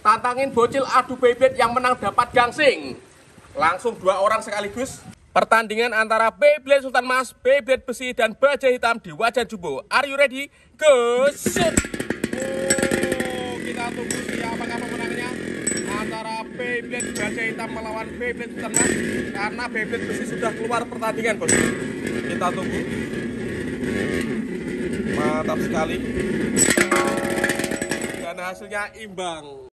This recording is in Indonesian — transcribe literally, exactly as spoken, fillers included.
Tantangin bocil adu Beyblade yang menang dapat gangsing. Langsung dua orang sekaligus. Pertandingan antara Beyblade Sultan Mas, Beyblade besi, dan baja hitam di Wajan Jumbo. Are you ready? Go shoot! Oh, kita tunggu siapakah pemenangnya antara Beyblade baja hitam melawan Beyblade Sultan Mas. Karena Beyblade besi sudah keluar pertandingan, bos. Kita tunggu. Mantap sekali. Dan hasilnya imbang.